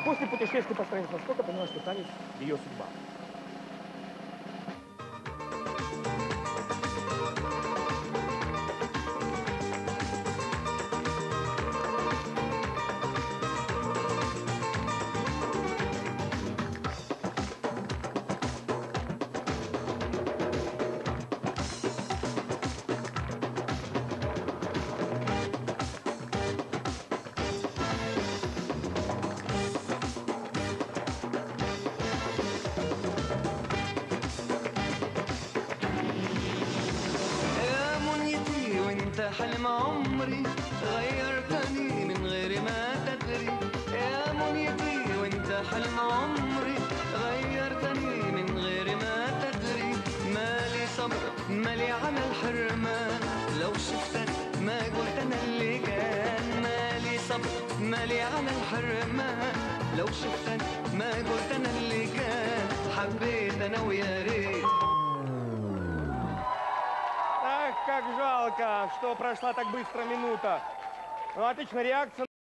После путешествия по стране Востока поняла, что танец – ее судьба. حلم عمري غيرتني من غير ما تدري يا منيتي وانت حلم عمري غيرتني من غير ما تدري مالي صبر مالي على الحرمان لو شفتك ما قلت انا اللي كان مالي صبر مالي على الحرمان لو شفتك ما قلت انا اللي كان حبيت انا ويا ريت. Ах, как жалко, что прошла так быстро минута. Ну, отличная реакция.